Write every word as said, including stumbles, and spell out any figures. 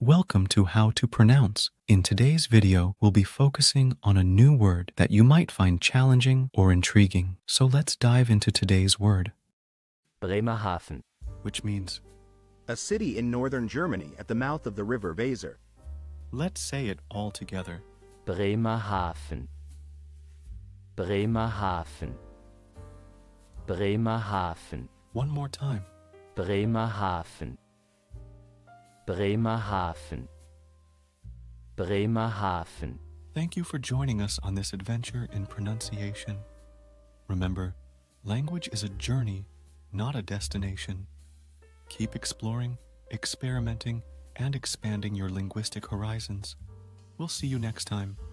Welcome to How to Pronounce. In today's video, we'll be focusing on a new word that you might find challenging or intriguing. So let's dive into today's word. Bremerhaven. Which means, a city in northern Germany at the mouth of the River Weser. let's say it all together. Bremerhaven. Bremerhaven. Bremerhaven. One more time. Bremerhaven. Bremerhaven. Bremerhaven. Thank you for joining us on this adventure in pronunciation. Remember, language is a journey, not a destination. Keep exploring, experimenting, and expanding your linguistic horizons. We'll see you next time.